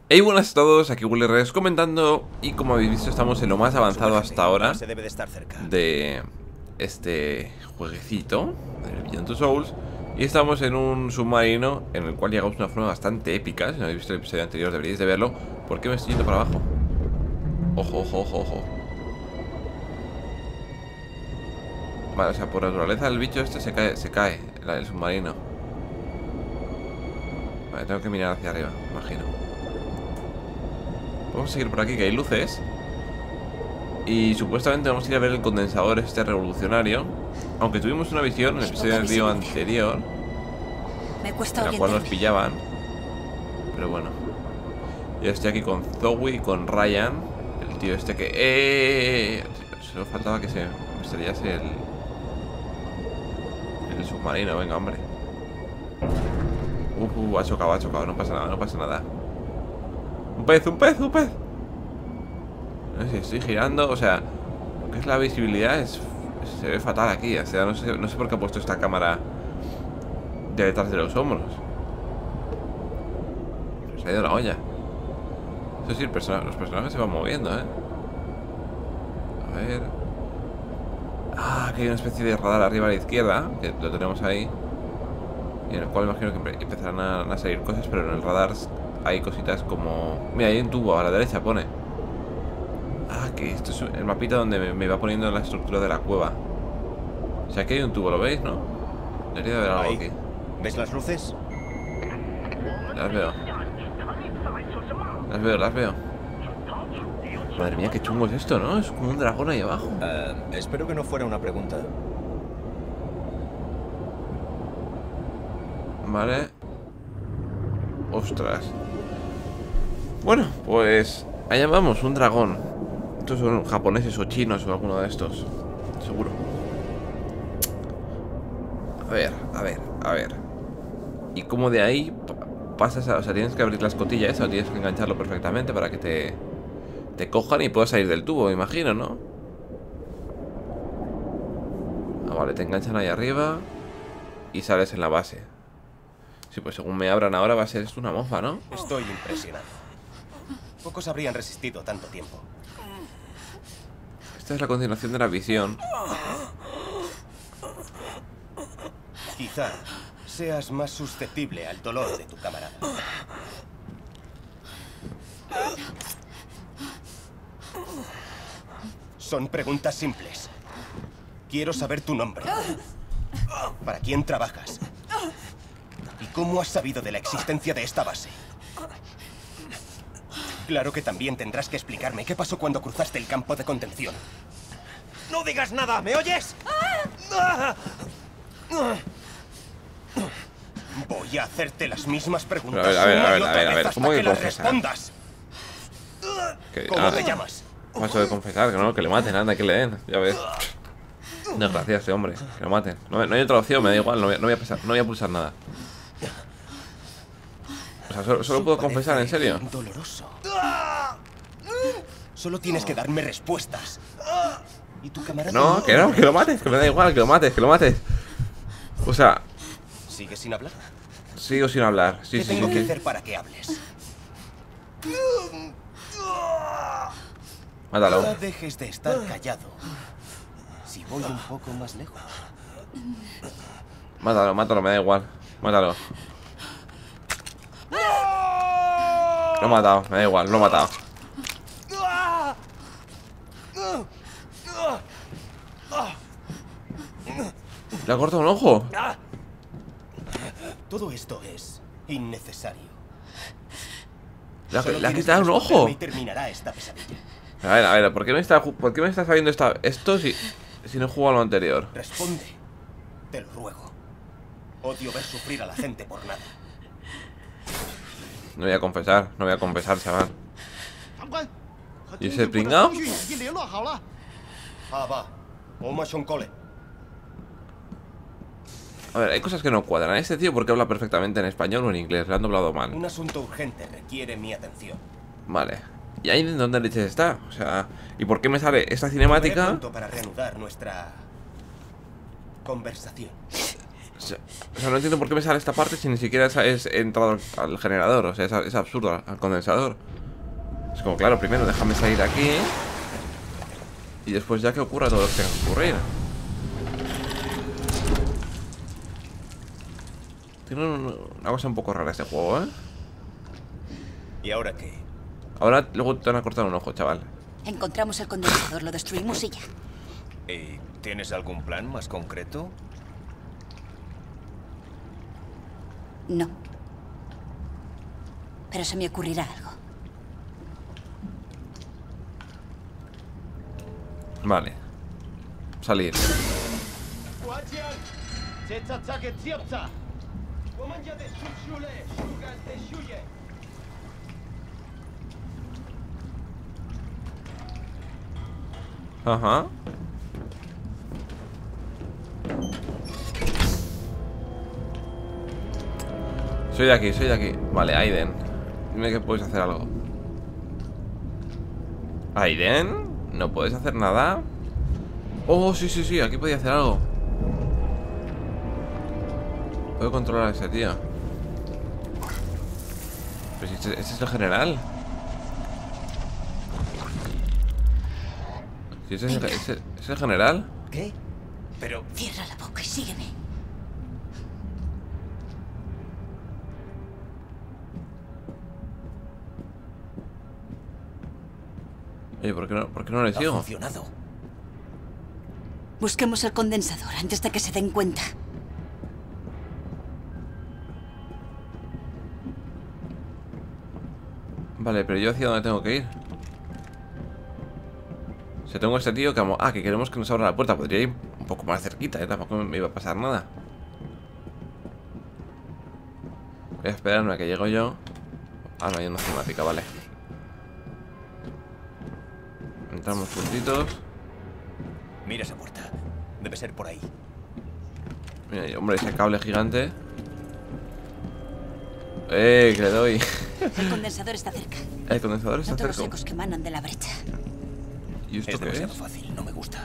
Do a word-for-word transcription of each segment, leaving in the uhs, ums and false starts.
Hey, buenas a todos, aquí Willy Rex comentando. Y como habéis visto, estamos en lo más avanzado hasta ahora de este jueguecito del Beyond Two Souls. Y estamos en un submarino en el cual llegamos de una forma bastante épica. Si no habéis visto el episodio anterior deberíais de verlo. ¿Por qué me estoy yendo para abajo? Ojo, ojo, ojo, ojo. Vale, o sea, por naturaleza el bicho este se cae, se cae, el submarino. Vale, tengo que mirar hacia arriba, imagino. Vamos a seguir por aquí, que hay luces. Y supuestamente vamos a ir a ver el condensador este revolucionario. Aunque tuvimos una visión en el episodio anterior Me cuesta en la cual nos pillaban. Pero bueno. Yo estoy aquí con Zoe y con Ryan, el tío este que... ¡Eh! Solo faltaba que se me estrellase el... el submarino, venga, hombre. Uh, uh, ha chocado, ha chocado, no pasa nada, no pasa nada. Un pez, un pez, un pez. No sé si estoy girando, o sea, lo que es la visibilidad es, se ve fatal aquí. O sea, no sé, no sé por qué ha puesto esta cámara de detrás de los hombros. Se ha ido la olla. Eso sí, el person los personajes se van moviendo, ¿eh? A ver. Ah, que hay una especie de radar arriba a la izquierda, que lo tenemos ahí, y en el cual imagino que empezarán a, a salir cosas, pero en el radar hay cositas como... Mira, hay un tubo a la derecha, pone. Ah, que esto es el mapita donde me, me va poniendo la estructura de la cueva. O sea, que hay un tubo, ¿lo veis, no? Debería de haber algo aquí. ¿Ves las luces? Las veo. Las veo, las veo. Madre mía, qué chungo es esto, ¿no? Es como un dragón ahí abajo. Uh, espero que no fuera una pregunta. Vale. Ostras. Bueno, pues allá vamos, un dragón. Estos son japoneses o chinos o alguno de estos, seguro. A ver, a ver, a ver. Y como de ahí pasas a... O sea, tienes que abrir la escotilla esa, o tienes que engancharlo perfectamente para que te... te cojan y puedas salir del tubo, me imagino, ¿no? Ah, vale, te enganchan ahí arriba y sales en la base. Sí, pues según me abran ahora va a ser esto una mofa, ¿no? Estoy impresionado. Pocos habrían resistido tanto tiempo. Esta es la continuación de la visión. Quizá seas más susceptible al dolor de tu camarada. Son preguntas simples. Quiero saber tu nombre. ¿Para quién trabajas? ¿Y cómo has sabido de la existencia de esta base? Claro que también tendrás que explicarme qué pasó cuando cruzaste el campo de contención. ¡No digas nada! ¿Me oyes? Voy a hacerte las mismas preguntas. A ver, a ver, a ver, una y a ver, otra a ver. vez ¿Cómo hasta que que las confesar? respondas. Que- ¿Cómo ah, te llamas? paso de confesar, que no, que le maten, anda, que le den. Ya ves. Desgracia este hombre, que lo maten. No, no hay otra opción, me da igual, no voy, no voy a pasar, no voy a pulsar nada. O sea, solo, solo puedo confesar, ¿en serio? Doloroso. Solo tienes que darme respuestas. ¿Y tu camarada? No, que no, que lo mates, que me da igual, que lo mates, que lo mates. O sea, ¿Sigues sin hablar? sigo sin hablar. Sí, ¿Qué sí, tengo sí, que sí. hacer para que hables? Mátalo. Ahora dejes de estar callado. Si voy un poco más lejos. Mátalo, mátalo, me da igual. Mátalo. Lo he matado, me da igual, lo he matado. ¿Le ha cortado un ojo? Todo esto es innecesario. ¿Le ha, Solo le ha tienes quitado que un ojo? responderme y terminará esta pesadilla. A ver, a ver, ¿por qué me está, por qué me está sabiendo esta, esto si, si no he jugado a lo anterior? Responde. Te lo ruego. Odio ver sufrir a la gente por nada. No voy a confesar, no voy a confesar, chaval. ¿Y ese pringao? Ah, va. Oma Shonkole. A ver, hay cosas que no cuadran. Este tío, ¿por qué habla perfectamente en español o en inglés? Le han doblado mal. Un asunto urgente requiere mi atención. Vale. ¿Y ahí en dónde leches está? O sea, ¿y por qué me sale esta Volveré cinemática? pronto para reanudar nuestra conversación. O sea, o sea, no entiendo por qué me sale esta parte si ni siquiera es, es he entrado al, al generador. O sea, es, es absurdo, al condensador. Es como, claro, primero déjame salir aquí y después ya que ocurra todo lo que tenga que ocurrir. Tiene un, una cosa un poco rara este juego, ¿eh? ¿Y ahora qué? Ahora luego te van a cortar un ojo, chaval. Encontramos el condensador, lo destruimos y ya. ¿Y tienes algún plan más concreto? No. Pero se me ocurrirá algo. Vale. Salir. Ajá. Soy de aquí, soy de aquí. Vale, Aiden. Dime que puedes hacer algo. ¿Aiden? ¿No puedes hacer nada? Oh, sí, sí, sí, aquí podía hacer algo. Puedo controlar a ese tío. Pero si este, este es el general. Si ese es el, ese, ese es el general. ¿Qué? Pero... Cierra la boca y sígueme. Oye, ¿por qué no, por qué no le ha sigo? funcionado. Busquemos el condensador antes de que se den cuenta. Vale, pero yo hacia dónde tengo que ir. Si tengo a este tío que... Ah, que queremos que nos abra la puerta. Podría ir un poco más cerquita, ¿eh? Tampoco me iba a pasar nada. Voy a esperarme a que llego yo. Ah, no hay una cinemática, vale. Entramos juntitos. Mira esa puerta. Debe ser por ahí. Mira, hombre, ese cable gigante. ¡Eh! Que le doy. El condensador está cerca. El condensador está Noto los cerca. ecos que emanan de la brecha. ¿Y esto Es qué demasiado es? fácil, no me gusta.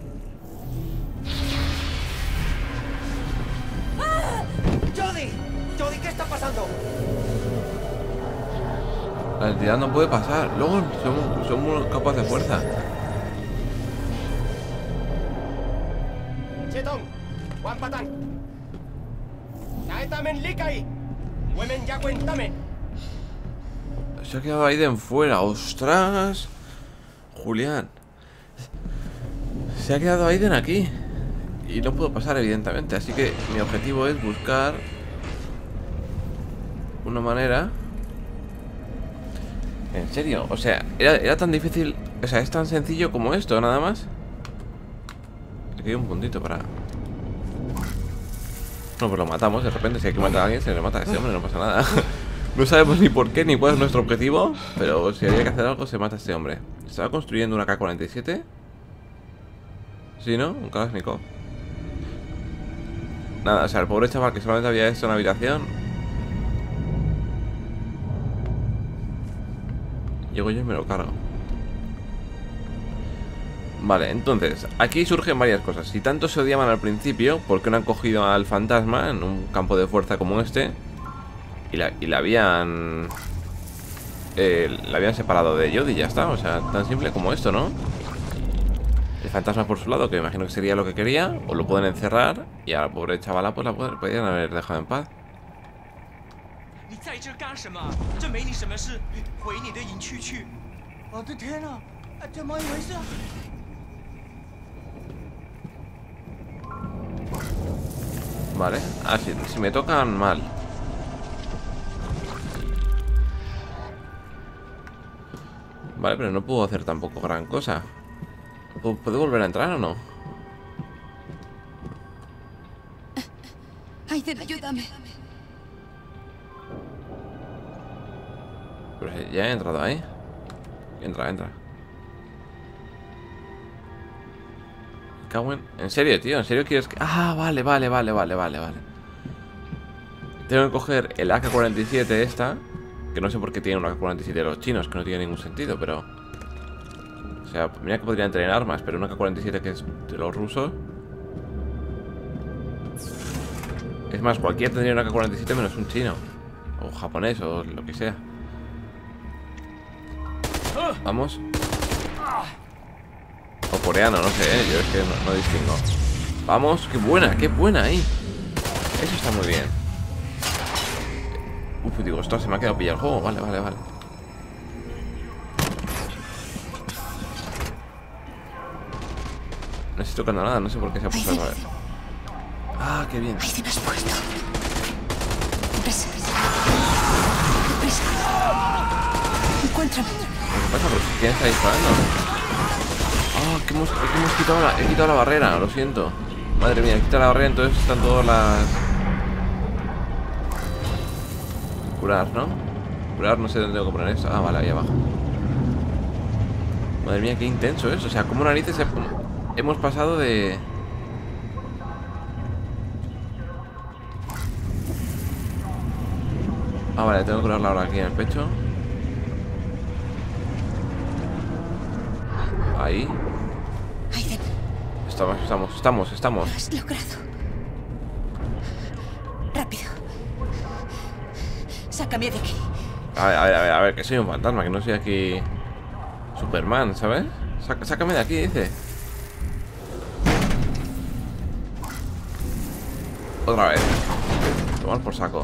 ¡Jodie! ¡Jodie, qué está pasando! La entidad no puede pasar. Luego somos, somos capas de fuerza. Chetong, Juan Patán. Taetamen likai. Women ya cuéntame. Se ha quedado Aiden fuera. ¡Ostras! Julián. Se ha quedado Aiden aquí. Y no puedo pasar, evidentemente. Así que mi objetivo es buscar una manera. En serio, o sea, era, era tan difícil. O sea, es tan sencillo como esto, nada más. Le queda un puntito para... No, pues lo matamos de repente. Si hay que matar a alguien, se le mata a ese hombre, no pasa nada. No sabemos ni por qué ni cuál es nuestro objetivo. Pero si había que hacer algo, se mata a este hombre. Estaba construyendo una K cuarenta y siete. Sí, ¿no? Un Kalashnikov. Nada, o sea, el pobre chaval que solamente había esto en la habitación. Llego yo y me lo cargo. Vale, entonces, aquí surgen varias cosas. Si tanto se odiaban al principio, ¿por qué no han cogido al fantasma en un campo de fuerza como este? Y la, y la habían... Eh, la habían separado de Jodie y ya está. O sea, tan simple como esto, ¿no? El fantasma por su lado, que me imagino que sería lo que quería. O lo pueden encerrar. Y a la pobre chavala pues la podrían haber dejado en paz. Vale, ah, si, si me tocan mal. Vale, pero no puedo hacer tampoco gran cosa. ¿Puedo volver a entrar o no? Aiden, ayúdame. Pero si ya he entrado ahí. Entra, entra. Me cago en... ¿En serio, tío? ¿En serio quieres que...? Ah, vale, vale, vale, vale, vale, vale. Tengo que coger el A K cuarenta y siete esta. Que no sé por qué tiene una A K cuarenta y siete de los chinos, que no tiene ningún sentido, pero... O sea, mira que podrían tener armas, pero una A K cuarenta y siete que es de los rusos. Es más, cualquiera tendría una K cuarenta y siete menos un chino. O japonés, o lo que sea. Vamos. O coreano, no sé, ¿eh? Yo es que no, no distingo. Vamos, qué buena, qué buena ahí. Eso está muy bien. Uf, digo, esto se me ha quedado pillado el juego. Vale, vale, vale. No estoy tocando nada, no sé por qué se ha puesto a ver. Ah, qué bien. Ahí te me has puesto. Deprisa. Deprisa. Encuéntrame. ¿Qué pasa? ¿Pero quién está disparando? Ah, que hemos, que hemos quitado la, he quitado la barrera, lo siento. Madre mía, he quitado la barrera, entonces están todas las... Curar, ¿no? Curar, no sé dónde tengo que poner esto. Ah, vale, ahí abajo. Madre mía, qué intenso es. O sea, como narices hemos pasado de... Ah, vale, tengo que curarla ahora aquí en el pecho. Ahí. Aiden, Estamos, estamos, estamos, estamos. lo has logrado. Rápido. Sácame de aquí. A ver, a ver, a ver, a ver, que soy un fantasma, que no soy aquí Superman, ¿sabes? Sac- sácame de aquí, dice. Otra vez. Tomar por saco.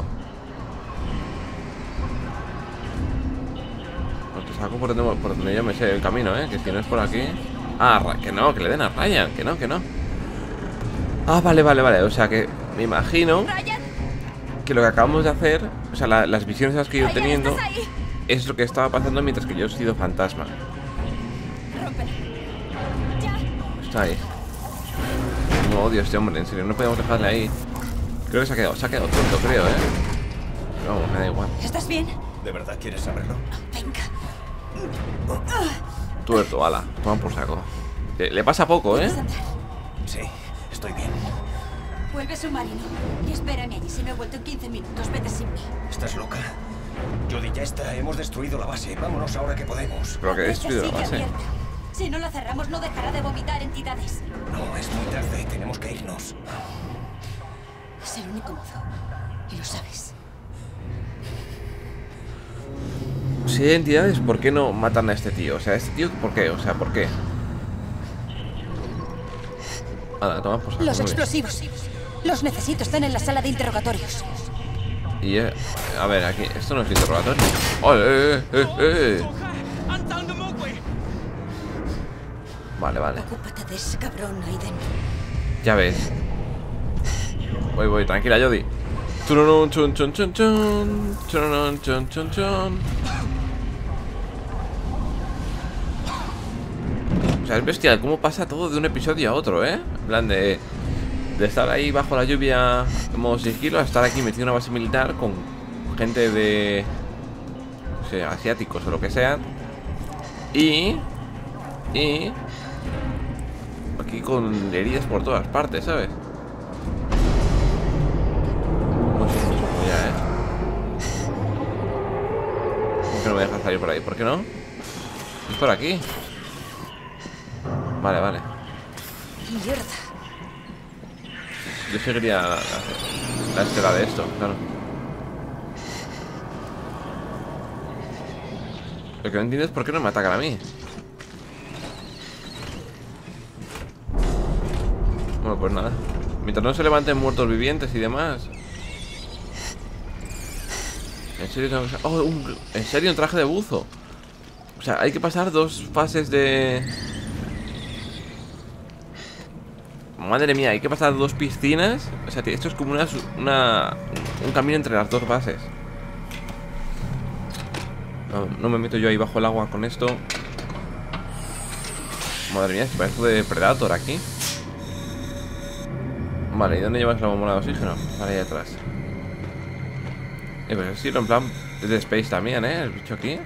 Pues te saco por donde, por donde yo me sé el camino, ¿eh? Que si no es por aquí... Ah, Ra- que no, que le den a Ryan. Que no, que no. Ah, vale, vale, vale. O sea que me imagino Ryan, que lo que acabamos de hacer, o sea, la- las visiones esas que he ido Ryan, teniendo, ¿estás ahí? es lo que estaba pasando mientras que yo he sido fantasma. Rómpela. Ya. Está ahí. No odio a este hombre, en serio, no podemos dejarle ahí. Creo que se ha quedado, se ha quedado tonto, creo, ¿eh? Pero vamos, me da igual. ¿Estás bien? ¿De verdad quieres saberlo? Venga. Tuerto, ala, toma por saco. Le, le pasa poco, ¿eh? Puedes andar. Sí, estoy bien. Vuelve submarino. Y espérame allí. Si me he vuelto en quince minutos, vete sin mí. ¿Estás loca? Jodie, ya está. Hemos destruido la base. Vámonos ahora que podemos. Pero que he La destruido la brecha base. sigue abierta. Si no la cerramos, no dejará de vomitar entidades. No, es muy tarde. Tenemos que irnos. Es el único modo. Y lo sabes. Si hay entidades, ¿por qué no matan a este tío? O sea, este tío, ¿por qué? O sea, ¿por qué? Ala, toma por saco. Los muy bien. explosivos. Los necesito. Están en la sala de interrogatorios. Y, eh, a ver, aquí, esto no es interrogatorio. ¡Oh, eh, eh, eh! Vale, vale. Ocúpate de ese cabrón, Aiden. Ya ves. Voy, voy, tranquila, Jodie. Churunun, chun, chun, chun, chun. Churunun, chun, chun, chun. O sea, es bestial cómo pasa todo de un episodio a otro, ¿eh? En plan de... De estar ahí bajo la lluvia como sigilo a estar aquí metido en una base militar con gente de... No sé, asiáticos o lo que sea. Y... Y... Aquí con heridas por todas partes, ¿sabes? No sé, no sé, ya, ¿eh? ¿Por qué no me dejas salir por ahí? ¿Por qué no? Es por aquí. Vale, vale. Mierda. Yo seguiría la, la, la estela de esto, claro. Lo que no entiendo es por qué no me atacan a mí. Bueno, pues nada. Mientras no se levanten muertos vivientes y demás. ¿En serio tengo que... Oh, un... ¿En serio un traje de buzo? O sea, hay que pasar dos fases de... Madre mía, hay que pasar dos piscinas. O sea, esto es como una, una un camino entre las dos bases. No, no me meto yo ahí bajo el agua con esto. Madre mía, si parece de Predator aquí. Vale, ¿y dónde llevas la bombona de oxígeno? Vale, ahí atrás. Eh, pues sí, en plan es de Space también, ¿eh? El bicho aquí.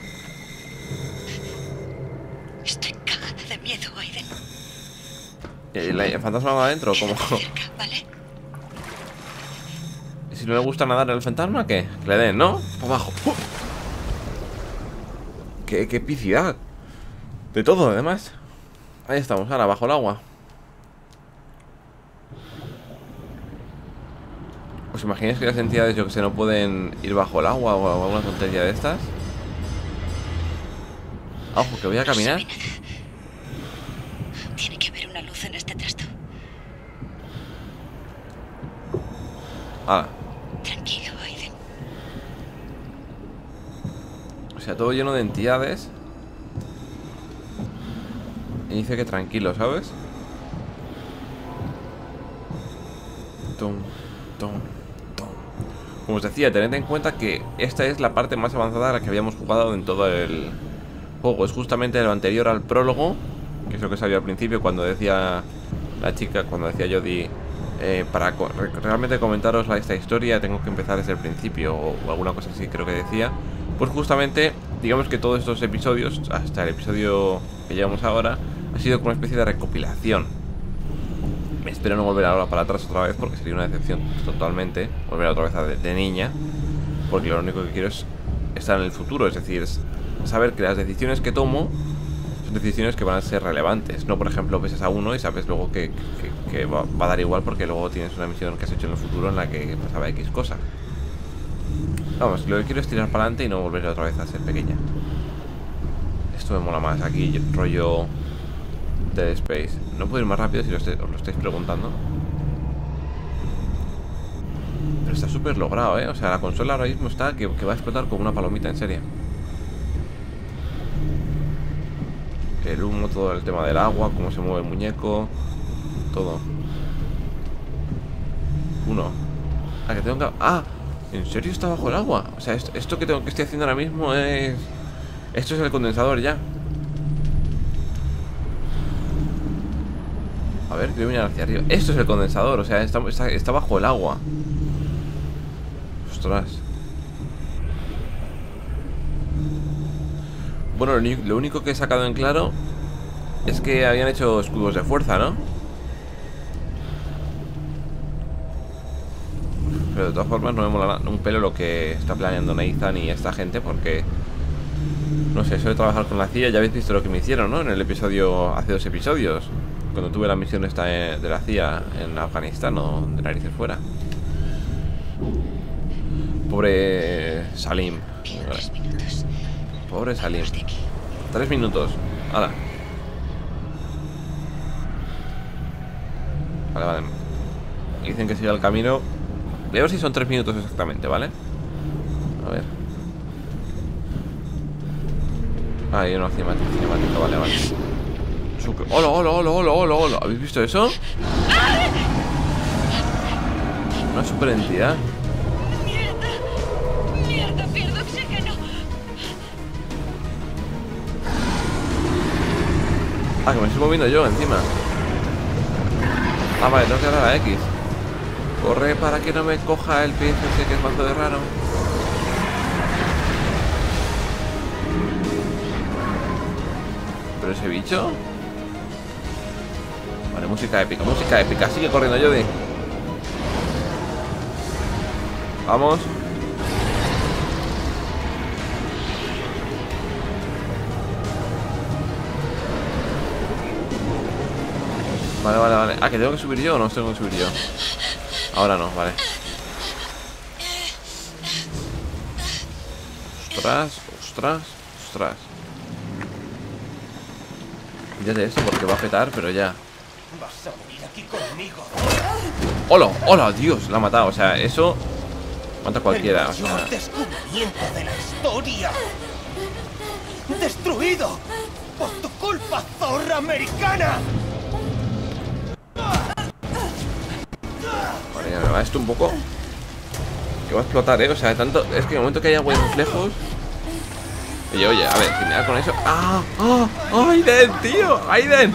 Estoy cagada de miedo, Aiden. ¿Y el, el fantasma va adentro? ¿Cómo? ¿Vale? ¿Y si no le gusta nadar el fantasma, qué? Que le den, ¿no? Por abajo. ¡Uh! ¡Qué, qué epicidad! De todo, además. Ahí estamos, ahora bajo el agua. ¿Os imagináis que las entidades, yo que sé, no pueden ir bajo el agua o alguna tontería de estas? Ojo, que voy a caminar. Tiene que haber una luz en este trasto. Ah, Tranquilo, Aiden. o sea, todo lleno de entidades. Y dice que tranquilo, ¿sabes? Tom, tom, tom. Como os decía, tened en cuenta que esta es la parte más avanzada a la que habíamos jugado en todo el juego. Es justamente lo anterior al prólogo, que es lo que sabía al principio cuando decía la chica, cuando decía Jodie, eh, para co realmente comentaros la, esta historia tengo que empezar desde el principio, o, o alguna cosa así creo que decía. Pues justamente, digamos que todos estos episodios, hasta el episodio que llevamos ahora, ha sido como una especie de recopilación. Espero no volver ahora para atrás otra vez, porque sería una decepción totalmente volver otra vez a de, de niña, porque lo único que quiero es estar en el futuro, es decir, es saber que las decisiones que tomo son decisiones que van a ser relevantes. No, por ejemplo, ves a uno y sabes luego que, que, que va, va a dar igual porque luego tienes una misión que has hecho en el futuro en la que pasaba X cosa. Vamos, lo que quiero es tirar para adelante y no volver otra vez a ser pequeña. Esto me mola más, aquí rollo Dead Space. No puedo ir más rápido si lo estoy, os lo estáis preguntando. Pero está súper logrado, ¿eh? O sea, la consola ahora mismo está que, que va a explotar como una palomita, en serio. El humo, todo el tema del agua, cómo se mueve el muñeco, todo. Uno. Ah, que tengo que... Ah, ¿en serio está bajo el agua? O sea, esto, esto que tengo que estoy haciendo ahora mismo es... Esto es el condensador ya. A ver, quiero mirar hacia arriba. Esto es el condensador, o sea, está, está, está bajo el agua. Ostras. Bueno, lo, lo único que he sacado en claro es que habían hecho escudos de fuerza, ¿no? Pero de todas formas no me mola un pelo lo que está planeando Nathan y esta gente, porque... No sé, eso de trabajar con la C I A, ya habéis visto lo que me hicieron, ¿no? En el episodio, hace dos episodios, cuando tuve la misión esta de la C I A en Afganistán, o de narices fuera. Pobre Salim. Tres minutos. Pobre Salim. Vamos de aquí. Tres minutos. Hala. Vale, vale. Dicen que siga el camino. Voy a ver si son tres minutos exactamente, ¿vale? A ver. Ah, hay una cinemática, cinemática, vale, vale. Sucre. ¡Hola, hola, hola, hola, hola, hola! ¿Habéis visto eso? Una super entidad. ¡Mierda! ¡Mierda! ¡Pierdo oxígeno! Ah, que me estoy moviendo yo encima. Ah, vale, tengo que dar a la X. Corre para que no me coja el pez ese que es mazo de raro. ¿Pero ese bicho? Vale, música épica, música épica. Sigue corriendo, Jodie. Vamos. Vale, vale, vale. Ah, que tengo que subir yo o no tengo que subir yo. Ahora no, vale. Ostras, ostras, ostras. Quítate esto porque va a petar, pero ya. Vas a morir aquí conmigo. ¡Hola! ¡Hola! Dios, la ha matado. O sea, eso mata a cualquiera. O El mayor sea, descubrimiento de la historia. ¡Destruido! ¡Por tu culpa, zorra americana! vale, ya me va esto un poco. Que va a explotar, ¿eh? O sea, tanto... Es que en el momento que haya buenos reflejos... Oye, oye, a ver, si me da con eso... ¡Ah! ¡Ah! ¡Ah! ¡Aiden, tío! ¡Aiden!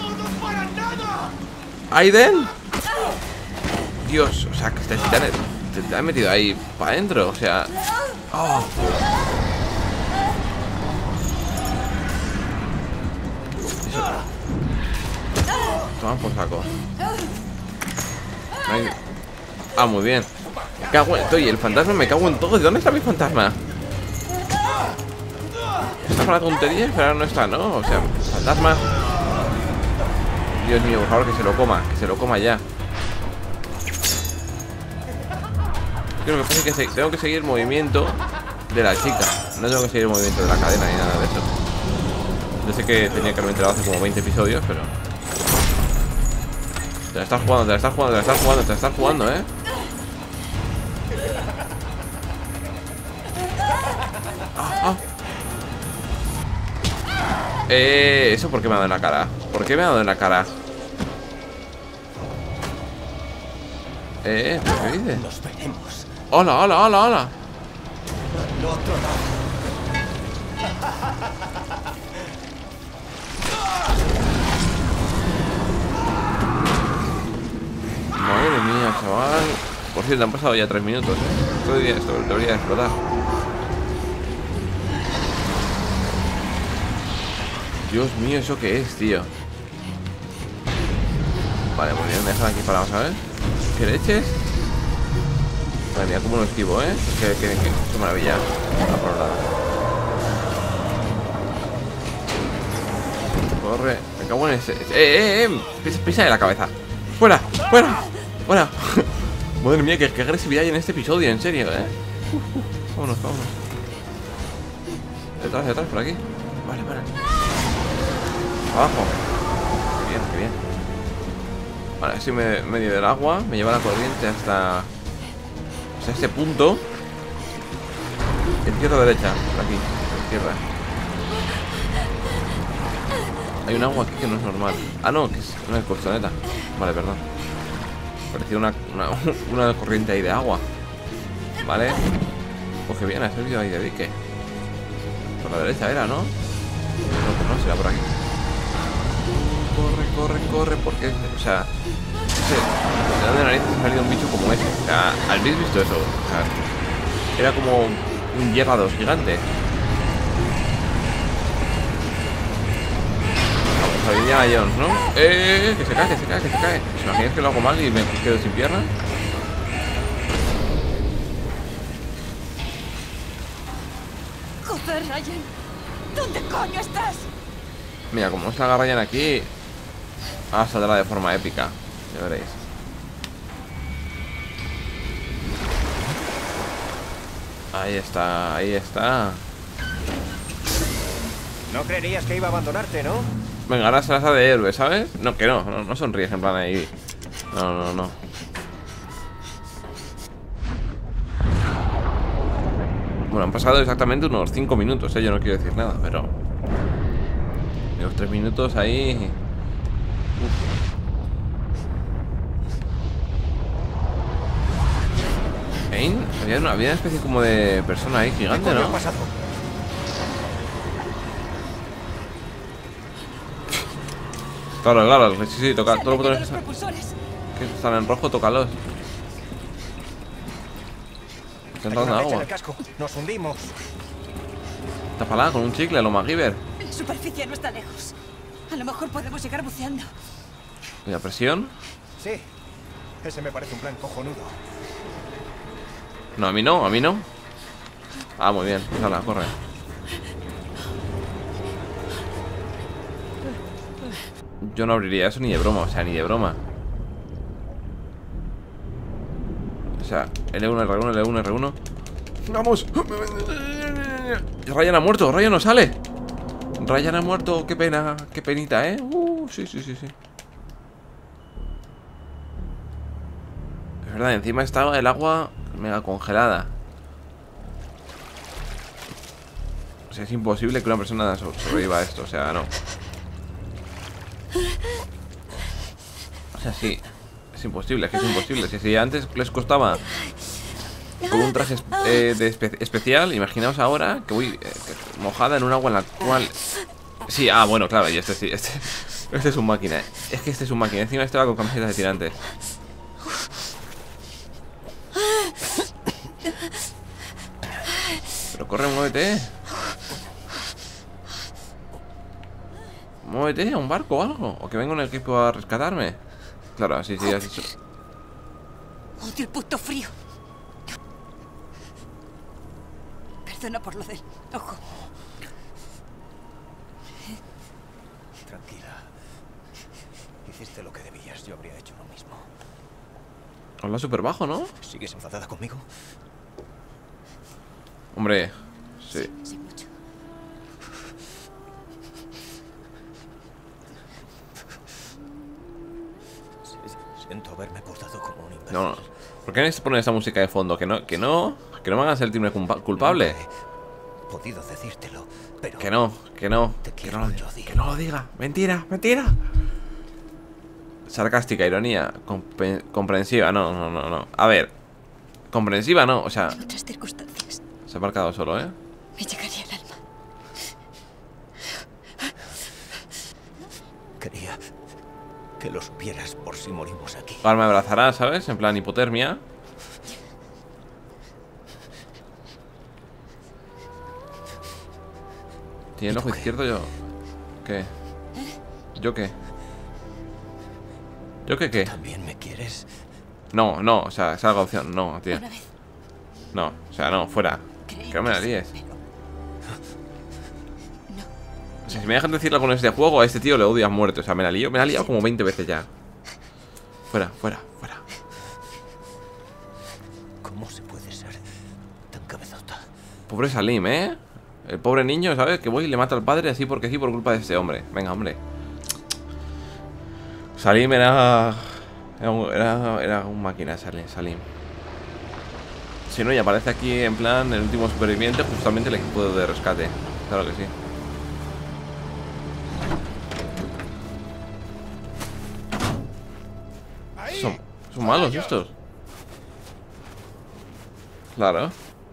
¡Aiden! Dios, o sea, que te, te, han, te, te han metido ahí para adentro, o sea... ¡Oh! Eso. Toma por saco. Ay. Ah, muy bien. Me cago en... Oye, el fantasma, me cago en todo. ¿De dónde está mi fantasma? ¿Está para la tontería? Pero ahora no está, ¿no? O sea, fantasma. Dios mío, por favor, que se lo coma. Que se lo coma ya. Creo que pasa es que se- tengo que seguir el movimiento de la chica. No tengo que seguir el movimiento de la cadena ni nada de eso. Yo sé que tenía que haberme enterado hace como veinte episodios, pero... Te la estás jugando, te la estás jugando, te la estás jugando, te la estás jugando, ¿eh? Ah, ah. Eh, ¿eso por qué me ha dado en la cara? ¿Por qué me ha dado en la cara? Eh, ¿qué dices? Nos veremos. Hola, hola, hola, hola. Al otro lado. Madre mía, chaval. Por cierto, han pasado ya tres minutos, ¿eh? Esto debería, esto debería explotar. Dios mío, ¿eso qué es, tío? Vale, muy bien, me dejan aquí parados, ¿sabes? ¿Qué leches? Madre mía, cómo lo esquivo, ¿eh? Qué, qué, qué, qué maravilla. Ah, por un lado. Corre, me cago en ese. ¡Eh, eh, eh! Pisa, pisa de la cabeza. ¡Fuera! ¡Fuera! ¡Fuera! Madre mía, qué, qué agresividad hay en este episodio, en serio, ¿eh? Uh, uh, vámonos, vámonos. Detrás, detrás, por aquí. Vale, vale. Abajo. Qué bien, qué bien. Vale, estoy me, medio del agua. Me lleva la corriente hasta... Hasta este punto. Izquierda o derecha. Por aquí, izquierda. Hay un agua aquí que no es normal. Ah, no, que es una colchoneta. Vale, perdón. Parecía una, una, una corriente ahí de agua. Vale. Pues que bien, ha servido ahí de dique. Por la derecha era, ¿no? No, pues no, será por aquí. Corre, corre, corre, porque... O sea... No sé, de dónde narices ha salido un bicho como ese. O sea, ¿habéis visto eso? O sea, era como un hierrados gigante. Vamos a Indiana Jones, ¿no? ¡Eh! Que se cae, que se cae, que se cae. ¿Os imagináis que lo hago mal y me quedo sin pierna? Joder, Ryan. ¿Dónde coño estás? Mira, como se la Ryan aquí, ah, saldrá de forma épica. Ya veréis. Ahí está, ahí está. No creerías que iba a abandonarte, ¿no? Venga, ahora se las ha de héroe, ¿sabes? No, que no, no, no sonríes en plan ahí. No, no, no. Bueno, han pasado exactamente unos cinco minutos, ¿eh? Yo no quiero decir nada, pero... Unos tres minutos ahí... Kane, había una, había una especie como de persona ahí gigante, ¿Qué ¿no? coño ha pasado? Claro, claro, sí, sí, toca Se han todos los dañado botones que los están, propulsores. que están en rojo, tócalos. Está Hay entrando una brecha en agua. el casco. Nos hundimos. Tápala con un chicle, lo MacGyver. La superficie no está lejos. A lo mejor podemos llegar buceando. ¿Y la presión? Sí. Ese me parece un plan cojonudo. No, a mí no, a mí no. Ah, muy bien, pues hala, corre. Yo no abriría eso ni de broma, o sea, ni de broma. O sea, L uno, R uno, L uno, R uno. ¡Vamos! Ryan ha muerto, Ryan no sale. Ryan ha muerto, qué pena, qué penita, ¿eh? Uh, sí, sí, sí, sí. Es verdad, encima estaba el agua mega congelada. O sea, es imposible que una persona sobreviva a esto, o sea, no. O sea, sí, es imposible, es que es imposible. Si, si antes les costaba con un traje eh, de espe especial, imaginaos ahora que voy eh, mojada en un agua en la cual... Sí, ah, bueno, claro, y este sí, este, este es un máquina. Es que este es un máquina, encima este va con camisetas de tirantes. Pero corre, muévete. Muévete a un barco o algo. O que venga un equipo a rescatarme. Claro, sí, sí, has dicho. Odio el puto frío. Perdona por lo del ojo. Tranquila. Hiciste lo que debías. Yo habría hecho lo mismo. Habla súper bajo, ¿no? ¿Sigues enfadada conmigo? Hombre, sí. Sí, mucho. Siento haberme portado como un imbécil. No, no. ¿Por qué necesitas poner esa música de fondo? Que no, que no, que no me hagan sentirme culpa- culpable. Nunca he podido decírtelo, pero... Que no, que no, Te que quiero, no, Jodie. que no lo diga. Mentira, mentira. Sarcástica, ironía, compre- comprensiva, no, no, no, no. A ver, comprensiva no, o sea, En otras circunstancias se ha marcado solo, ¿eh? me llegaría el alma. Quería que lo supieras por si morimos aquí. Ahora me abrazará, ¿sabes? En plan hipotermia. Tiene el ¿Y ojo tú qué? izquierdo yo. ¿Qué? ¿Yo qué? ¿Yo qué qué? ¿También me quieres? No, no, o sea, esa es la opción. No, tío. Una vez No, o sea, no, fuera. creí Que no me la sí, líes. pero no. O sea, si me dejan decirla con este juego, a este tío le odio a muerte. O sea, me la lío, me la he liado como veinte veces ya. Fuera, fuera, fuera. ¿Cómo se puede ser tan cabezota? Pobre Salim, ¿eh? El pobre niño, ¿sabes? Que voy y le mata al padre así porque sí, por culpa de este hombre. Venga, hombre. Salim era... Era un, era, era un máquina, Salim, Salim. Si no, y aparece aquí en plan el último superviviente, justamente el equipo de rescate. Claro que sí. Son, son malos estos. Claro.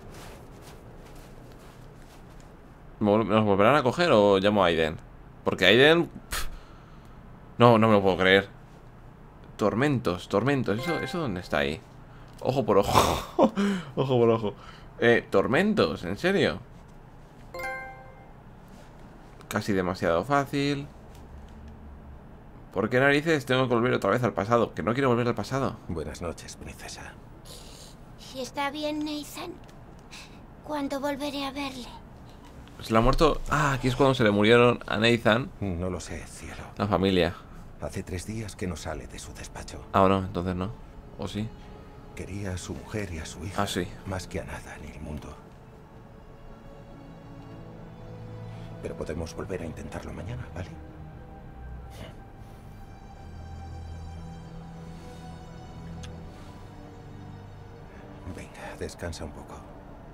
¿Nos volverán a coger o llamo a Aiden? Porque Aiden... pff, no, no me lo puedo creer. Tormentos, tormentos. ¿Eso, eso dónde está ahí? Ojo por ojo. Ojo por ojo. Eh, tormentos, ¿en serio? Casi demasiado fácil. ¿Por qué narices tengo que volver otra vez al pasado? Que no quiero volver al pasado. Buenas noches, princesa. ¿Está bien, Nathan? ¿Cuándo volveré a verle? Se le ha muerto... Ah, aquí es cuando se le murieron a Nathan. No lo sé, cielo. La familia. Hace tres días que no sale de su despacho. Ah, no, entonces no. ¿O sí? Quería a su mujer y a su hija. Ah, sí. Más que a nada en el mundo. Pero podemos volver a intentarlo mañana, ¿vale? Venga, descansa un poco.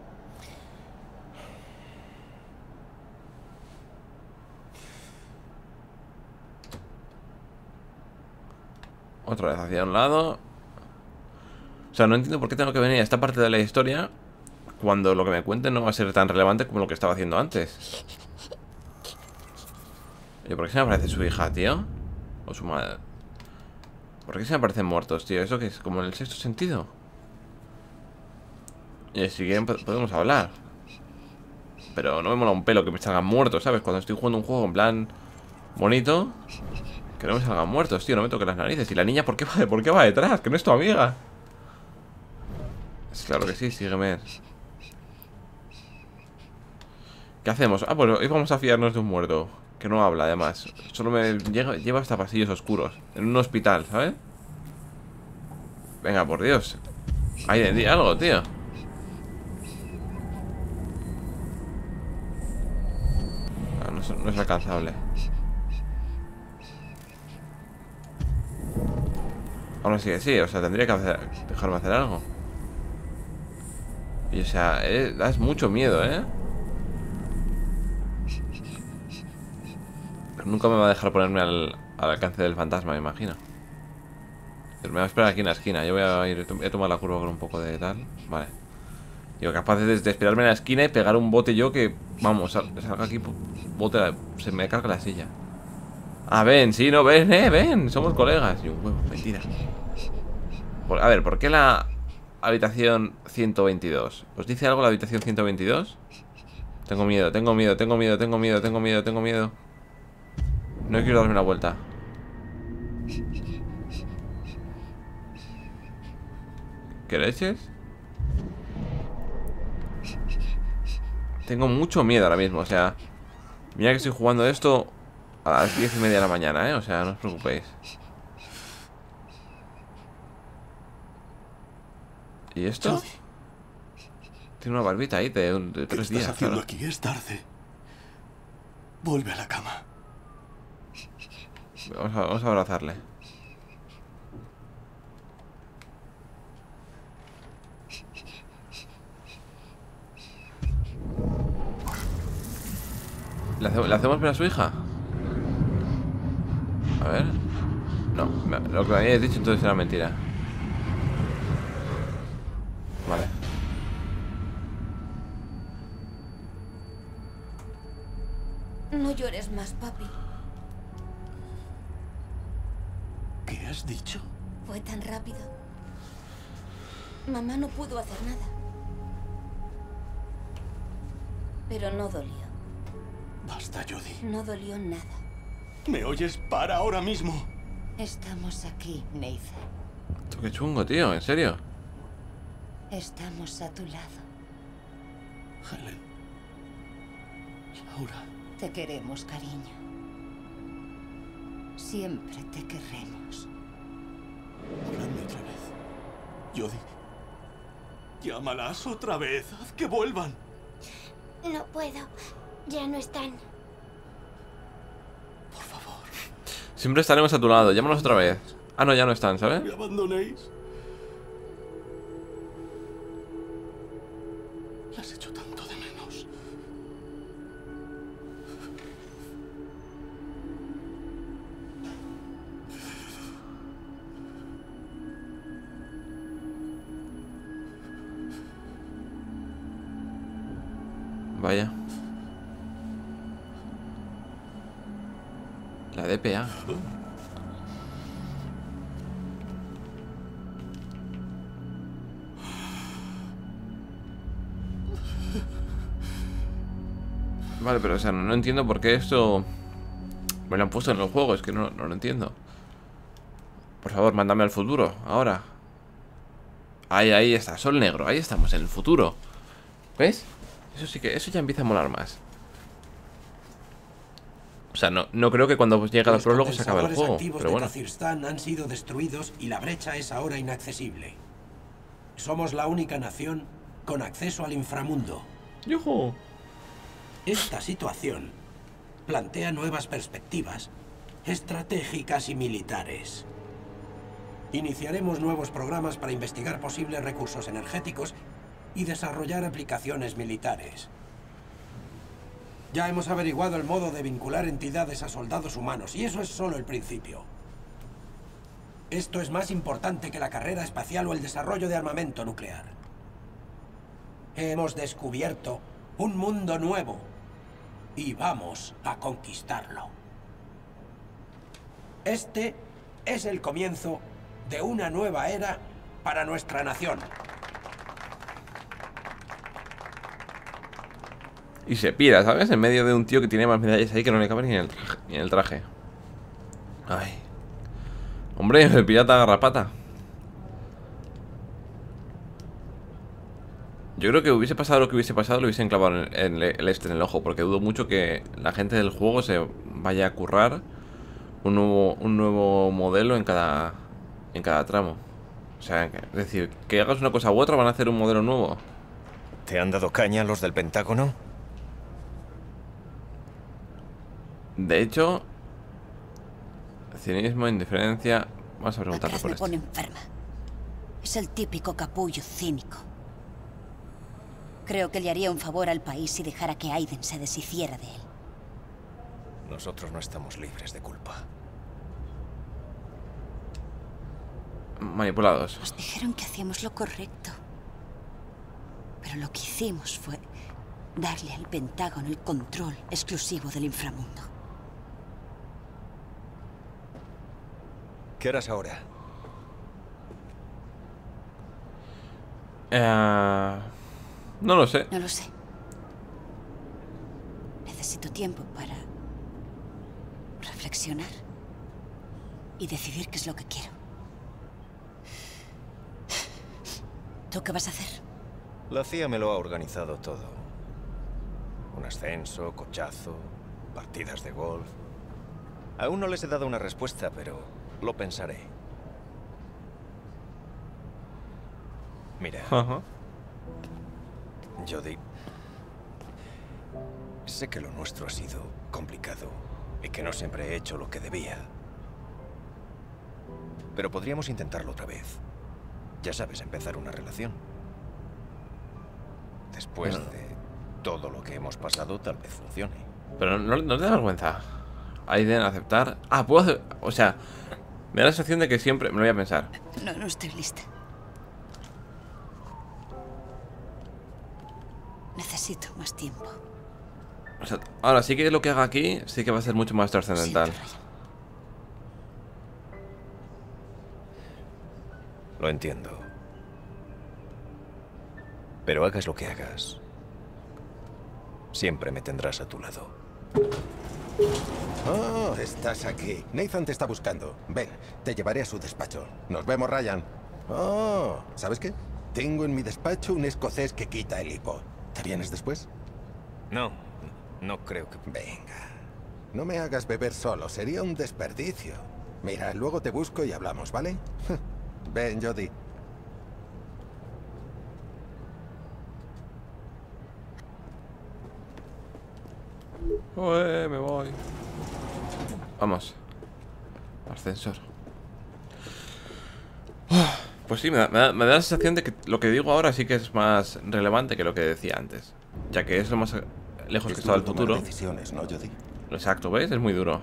Otra vez hacia un lado. O sea, no entiendo por qué tengo que venir a esta parte de la historia cuando lo que me cuenten no va a ser tan relevante como lo que estaba haciendo antes. Oye, ¿por qué se me aparece su hija, tío? O su madre. ¿Por qué se me aparecen muertos, tío? ¿Eso que es como en el sexto sentido? Y si quieren podemos hablar. Pero no me mola un pelo que me salgan muertos, ¿sabes? Cuando estoy jugando un juego en plan bonito, que no me salgan muertos, tío. No me toque las narices. Y la niña, ¿por qué va, ¿por qué va detrás? Que no es tu amiga. Es claro que sí, sígueme. ¿Qué hacemos? Ah, pues hoy vamos a fiarnos de un muerto que no habla, además. Solo me llega, lleva hasta pasillos oscuros. En un hospital, ¿sabes? Venga, por Dios. Hay de algo, tío. Ah, no, es, no es alcanzable. Ahora sí que sí, o sea, tendría que hacer, dejarme hacer algo. Y o sea, eh, das mucho miedo, ¿eh? Pero nunca me va a dejar ponerme al, al alcance del fantasma, me imagino. Pero me va a esperar aquí en la esquina. Yo voy a ir a tomar la curva con un poco de tal. Vale. Digo, capaz de, de esperarme en la esquina y pegar un bote yo que... Vamos, sal, salga aquí, bote, la, se me carga la silla. Ah, ven, sí, no, ven, eh, ven. Somos colegas. Y un huevo, mentira. Por, a ver, ¿por qué la habitación ciento veintidós? ¿Os dice algo la habitación ciento veintidós? Tengo miedo, tengo miedo, tengo miedo, tengo miedo, tengo miedo, tengo miedo. No quiero darme una vuelta. ¿Qué leches? Tengo mucho miedo ahora mismo, o sea... Mira que estoy jugando esto a las diez y media de la mañana, ¿eh? O sea, no os preocupéis. ¿Y esto? Jodie, Tiene una barbita ahí de, un- de ¿qué tres estás días. haciendo Claro. aquí? Es tarde. Vuelve a la cama. Vamos a, vamos a abrazarle. ¿Le, hace- ¿Le hacemos ver a su hija? A ver. No, me- lo que me habías dicho entonces era mentira. Vale. No llores más, papi. ¿Qué has dicho? Fue tan rápido. Mamá no pudo hacer nada. Pero no dolió. Basta, Jodie. No dolió nada. ¿Me oyes? Para ahora mismo. Estamos aquí, Nathan. Esto qué chungo, tío, en serio. Estamos a tu lado. Helen. Laura. Te queremos, cariño. Siempre te querremos. Habladme otra vez. Jodie. Llámalas otra vez. Haz que vuelvan. No puedo. Ya no están. Por favor. Siempre estaremos a tu lado, llámanos otra vez. Ah, no, ya no están, ¿sabes? ¿Me abandonéis? Las echo tanto de menos. Vaya. La D P A. Vale, pero o sea, no, no entiendo por qué esto me lo han puesto en el juego, es que no, no lo entiendo. Por favor, mándame al futuro, ahora. Ahí, ahí está, sol negro, ahí estamos, en el futuro. ¿Ves? Eso sí que, eso ya empieza a molar más. O sea, no, no creo que cuando llegue al prólogo se acabe el Los juego, activos pero de bueno. Kazakhstán han sido destruidos y la brecha es ahora inaccesible. Somos la única nación con acceso al inframundo. ¡Yujú! Esta situación plantea nuevas perspectivas estratégicas y militares. Iniciaremos nuevos programas para investigar posibles recursos energéticos y desarrollar aplicaciones militares. Ya hemos averiguado el modo de vincular entidades a soldados humanos, y eso es solo el principio. Esto es más importante que la carrera espacial o el desarrollo de armamento nuclear. Hemos descubierto un mundo nuevo y vamos a conquistarlo. Este es el comienzo de una nueva era para nuestra nación. Y se pira, ¿sabes? En medio de un tío que tiene más medallas ahí que no le caben ni en el traje. Ni en el traje. Ay. Hombre, el pirata garrapata. Yo creo que hubiese pasado lo que hubiese pasado, lo hubiesen clavado en el, en el este en el ojo, porque dudo mucho que la gente del juego se vaya a currar un nuevo, un nuevo modelo en cada, en cada tramo. O sea, es decir, que hagas una cosa u otra, van a hacer un modelo nuevo. ¿Te han dado caña los del Pentágono? De hecho, cinismo, indiferencia. Vamos a preguntarle Macrath por me esto. pone enferma. Es el típico capullo cínico. Creo que le haría un favor al país si dejara que Aiden se deshiciera de él. Nosotros no estamos libres de culpa. Manipulados. Nos dijeron que hacíamos lo correcto. Pero lo que hicimos fue darle al Pentágono el control exclusivo del inframundo. ¿Qué harás ahora? Eh, no lo sé. No lo sé. Necesito tiempo para reflexionar y decidir qué es lo que quiero. ¿Tú qué vas a hacer? La C I A me lo ha organizado todo. Un ascenso, cochazo, partidas de golf. Aún no les he dado una respuesta, pero lo pensaré. Mira, Ajá. Jodie, sé que lo nuestro ha sido complicado y que no siempre he hecho lo que debía. Pero podríamos intentarlo otra vez. Ya sabes, empezar una relación. Después No. de todo lo que hemos pasado, tal vez funcione. Pero no, no te da vergüenza. Aiden, aceptar. Ah, puedo hacer. O sea, me da la sensación de que siempre. Me lo voy a pensar. No, no estoy lista. Necesito más tiempo. O sea, ahora sí que lo que haga aquí sí que va a ser mucho más trascendental. Siento, Ryan. Lo entiendo. Pero hagas lo que hagas, siempre me tendrás a tu lado. Oh, estás aquí. Nathan te está buscando. Ven, te llevaré a su despacho. Nos vemos, Ryan. Oh, ¿sabes qué? Tengo en mi despacho un escocés que quita el hipo. ¿Te vienes después? No, no creo que... Venga. No me hagas beber solo, sería un desperdicio. Mira, luego te busco y hablamos, ¿vale? Ven, Jodie. Ué, me voy. Vamos. Ascensor. Pues sí, me da, me, da, me da la sensación de que lo que digo ahora sí que es más relevante que lo que decía antes. Ya que es lo más lejos que está del futuro. Decisiones, ¿no, Jodie? Exacto, ¿ves? Es muy duro.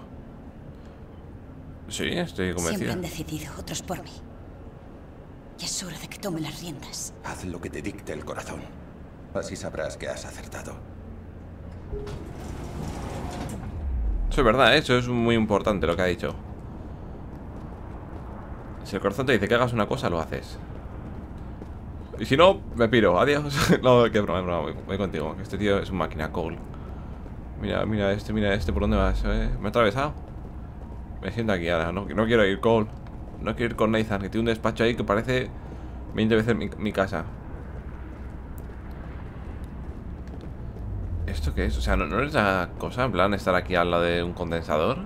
Sí, estoy Siempre convencido. han decidido, otros por mí. Y es hora de que tome las riendas. Haz lo que te dicte el corazón. Así sabrás que has acertado. Eso es verdad, ¿eh? Eso es muy importante lo que ha dicho. Si el corazón te dice que hagas una cosa, lo haces. Y si no, me piro, adiós. No, qué broma, broma, voy, voy contigo. Este tío es un máquina, Cole. Mira, mira este, mira este, ¿por dónde vas? ¿Eh? ¿Me he atravesado? Me siento aquí ahora, no, no quiero ir, Cole. No quiero ir con Nathan, que tiene un despacho ahí que parece veinte veces mi, mi casa. ¿Esto qué es? O sea, ¿no, ¿no es la cosa en plan estar aquí al lado de un condensador?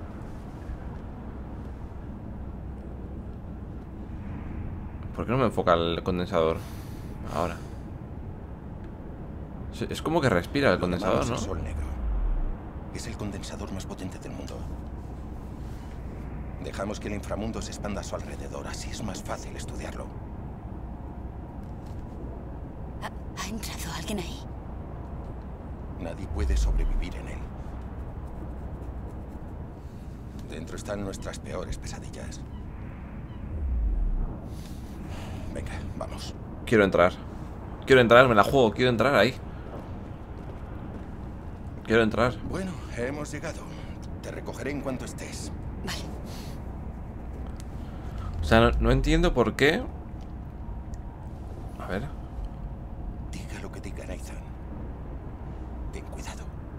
¿Por qué no me enfoca el condensador? Ahora. Es como que respira el condensador, ¿no? El Sol Negro. Es el condensador más potente del mundo. Dejamos que el inframundo se expanda a su alrededor, así es más fácil estudiarlo. ¿Ha, ha entrado alguien ahí? Nadie puede sobrevivir en él. Dentro están nuestras peores pesadillas. Venga, vamos. Quiero entrar. Quiero entrar, me la juego, quiero entrar ahí. Quiero entrar. Bueno, hemos llegado. Te recogeré en cuanto estés. Vale. O sea, no, no entiendo por qué. A ver. Diga lo que diga Nathan. Ten cuidado.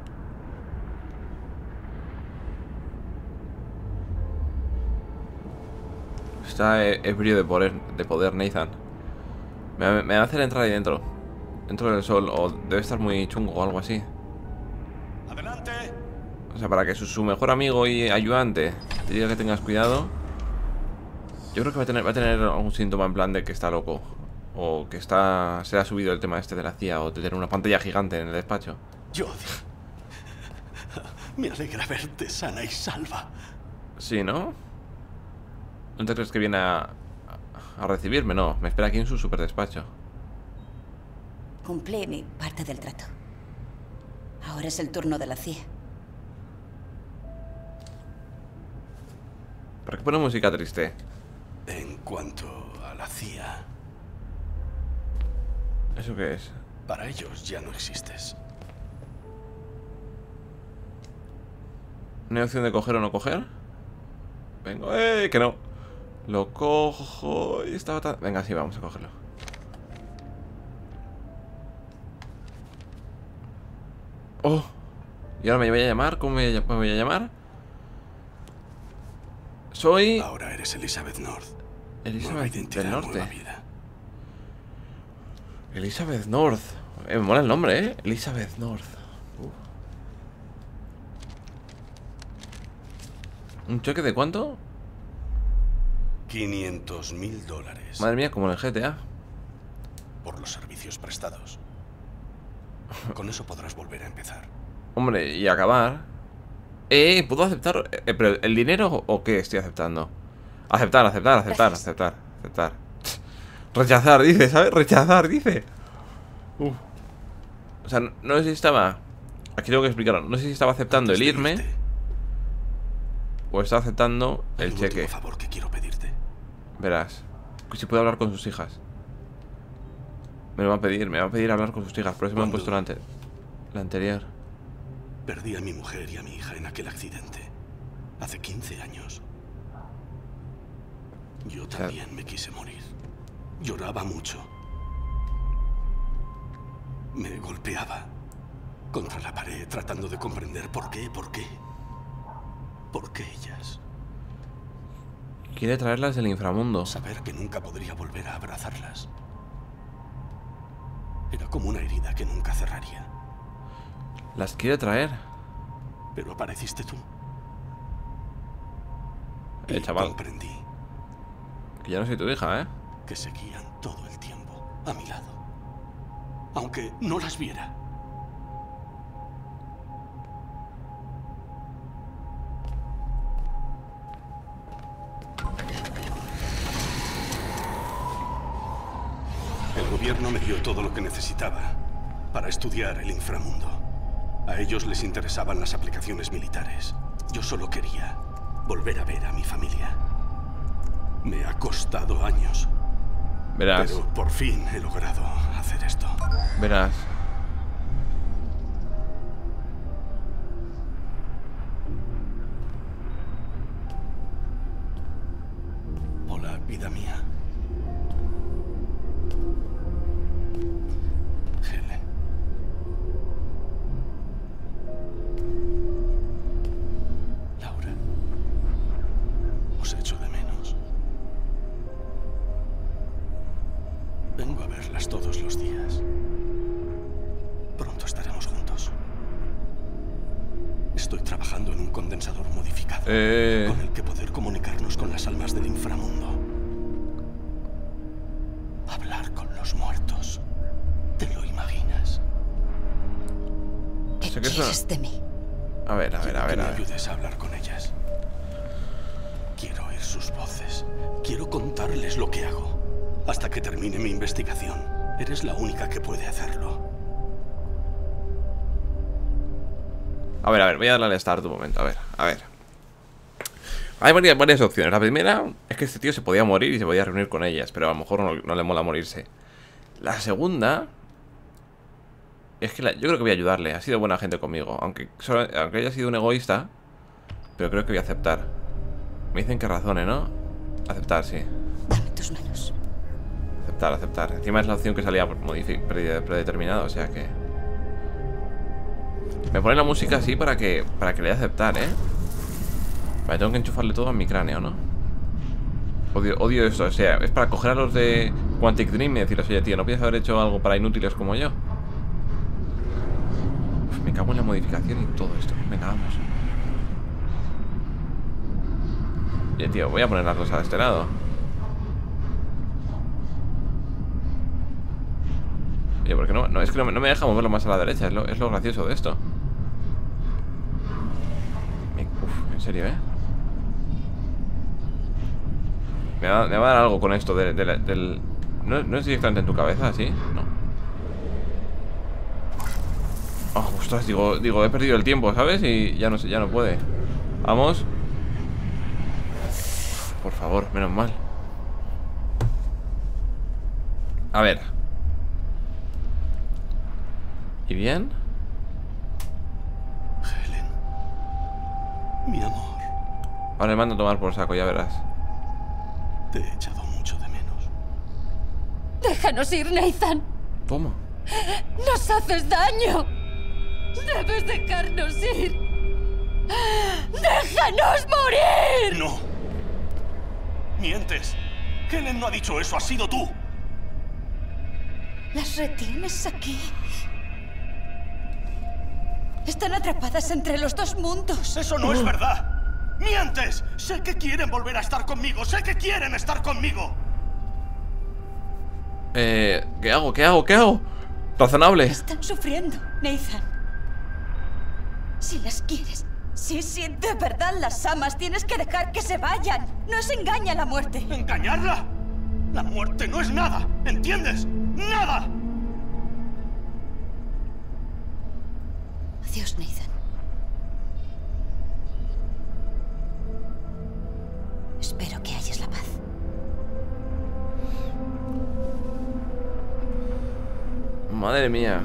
Está eh, ebrio de poder, de poder Nathan. Me, me va a hacer entrar ahí dentro. Dentro del sol. O debe estar muy chungo o algo así. ¡Adelante! O sea, para que su, su mejor amigo y ayudante te diga que tengas cuidado. Yo creo que va a tener, va a tener algún síntoma en plan de que está loco. O que está se ha subido el tema este de la C I A. O de tener una pantalla gigante en el despacho. Jodie. Me alegra verte sana y salva. Sí, ¿no? ¿No te crees que viene a, a recibirme? No, me espera aquí en su super despacho. Cumplí mi parte del trato. Ahora es el turno de la C I A. ¿Para qué pone música triste? En cuanto a la C I A, ¿Eso qué es? para ellos ya no existes. ¿No hay opción de coger o no coger? Vengo, ¡eh! Que no. Lo cojo y estaba tan... Venga, sí, vamos a cogerlo. ¡Oh! ¿Y ahora me voy a llamar? ¿Cómo me voy a llamar? Soy... Ahora eres Elizabeth North. Elizabeth Nueva identidad, del Norte. nueva vida. Elizabeth North. Eh, me mola el nombre, ¿eh? Elizabeth North. Uf. ¿Un cheque de cuánto? quinientos mil dólares. Madre mía, como en el G T A. los servicios prestados. Con eso podrás volver a empezar. Hombre, y acabar. Eh, ¿puedo aceptar? Eh, ¿Pero el dinero o qué estoy aceptando? Aceptar, aceptar, aceptar, Gracias. aceptar, aceptar. Rechazar, dice, ¿sabes? Rechazar, dice. Uf. O sea, no, no sé si estaba... Aquí tengo que explicarlo. No sé si estaba aceptando Antes el de irme irte, o estaba aceptando hay el un cheque. último favor que quiero pedirte. Verás. Si puedo hablar con sus hijas. Me lo va a pedir, me va a pedir hablar con sus hijas. Por eso me han ¿Cuándo? puesto la, ante- la anterior. Perdí a mi mujer y a mi hija en aquel accidente. Hace quince años. Yo también me quise morir. Lloraba mucho. Me golpeaba contra la pared tratando de comprender por qué, por qué. ¿Por qué ellas? Quiere traerlas del inframundo. Saber que nunca podría volver a abrazarlas. Era como una herida que nunca cerraría. Las quiere traer. Pero apareciste tú. Eh, Y chaval. comprendí Que ya no soy tu hija, ¿eh? que seguían todo el tiempo a mi lado. Aunque no las viera. El gobierno me dio todo lo que necesitaba para estudiar el inframundo. A ellos les interesaban las aplicaciones militares. Yo solo quería volver a ver a mi familia. Me ha costado años, Verás, pero por fin he logrado hacer esto. verás. Hola, vida mía. Helen. Laura. Os echo de menos. Vengo a verlas todos los días. Pronto estaremos juntos. Estoy trabajando en un condensador modificado Eh... con el que poder comunicarnos con las almas del inframundo. Hablar con los muertos. ¿Te lo imaginas? ¿Qué Sé que eso- quieres de mí? A ver, a ver, a ver, Quiero a que me ver. ayudes a hablar con ellas. Quiero oír sus voces. Quiero contarles lo que hago. Hasta que termine mi investigación. Eres la única que puede hacerlo. A ver, a ver, voy a darle al start un momento. A ver, a ver. Hay varias, varias opciones. La primera es que este tío se podía morir y se podía reunir con ellas, pero a lo mejor no, no le mola morirse. La segunda es que la- yo creo que voy a ayudarle. Ha sido buena gente conmigo, aunque, solo- aunque haya sido un egoísta. Pero creo que voy a aceptar. Me dicen que razone, ¿no? Aceptar, sí. Dame tus manos. Aceptar, aceptar. Encima es la opción que salía modifi- prede- predeterminada, o sea que... Me pone la música así para que para que le dé a aceptar, ¿eh? Vale, tengo que enchufarle todo a mi cráneo, ¿no? Odio, odio esto, o sea, es para coger a los de Quantic Dream y decirles, oye, tío, ¿no podías haber hecho algo para inútiles como yo? Uf, me cago en la modificación y todo esto. Venga, vamos. Oye, tío, voy a poner las cosas de este lado. Oye, ¿por qué no? No, es que no me, no me deja moverlo más a la derecha, es lo, es lo gracioso de esto. Venga, uf, en serio, ¿eh? Me va, me va a dar algo con esto de, de la- del... ¿No, ¿No es directamente en tu cabeza, sí? No. Oh, ostras, digo, digo, he perdido el tiempo, ¿sabes? Y ya no sé, ya no puede. Vamos. Uf, por favor, menos mal. A ver. ¿Y bien? Helen. Mi amor. Ahora le mando a tomar por saco, ya verás. Te he echado mucho de menos. Déjanos ir, Nathan. Toma. Nos haces daño. Debes dejarnos ir. ¡Déjanos morir! ¡No! ¡Mientes! Helen no ha dicho eso, has sido tú. Las retienes aquí. Están atrapadas entre los dos mundos. ¡Eso no es verdad! ¡Mientes! Sé que quieren volver a estar conmigo, sé que quieren estar conmigo. Eh, ¿qué hago? ¿Qué hago? ¿Qué hago? Razonable. Están sufriendo, Nathan. Si las quieres, si, si de verdad las amas, tienes que dejar que se vayan. No se engaña a la muerte. ¿Engañarla? La muerte no es nada, ¿entiendes? ¡Nada! Adiós, Nathan. Espero que halles la paz. Madre mía.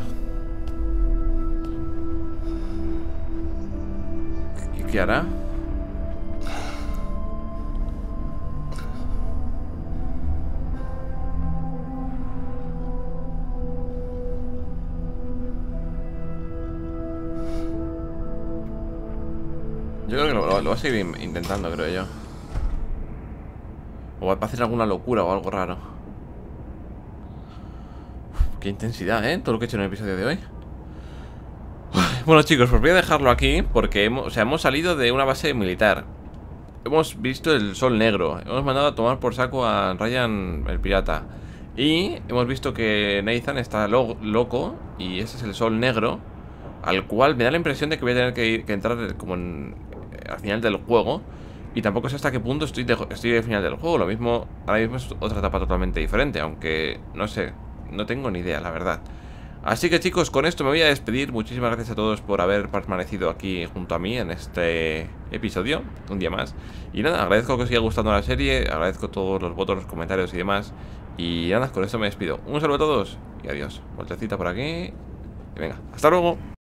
¿Y qué hará? Yo creo que lo, lo va a seguir intentando, creo yo. O va a hacer alguna locura o algo raro. Uf, qué intensidad, ¿eh? Todo lo que he hecho en el episodio de hoy. Bueno, chicos, pues voy a dejarlo aquí porque hemos, o sea, hemos salido de una base militar. Hemos visto el sol negro. Hemos mandado a tomar por saco a Ryan el pirata. Y hemos visto que Nathan está lo, loco. Y ese es el sol negro, al cual me da la impresión de que voy a tener que, ir, que entrar como en, al final del juego. Y tampoco sé hasta qué punto estoy, de, estoy al final del juego. Lo mismo, ahora mismo es otra etapa totalmente diferente. Aunque, no sé, no tengo ni idea, la verdad. Así que, chicos, con esto me voy a despedir. Muchísimas gracias a todos por haber permanecido aquí junto a mí en este episodio, un día más. Y nada, agradezco que os siga gustando la serie. Agradezco todos los votos, los comentarios y demás. Y nada, con esto me despido. Un saludo a todos y adiós. Vueltecita por aquí. Y venga, hasta luego.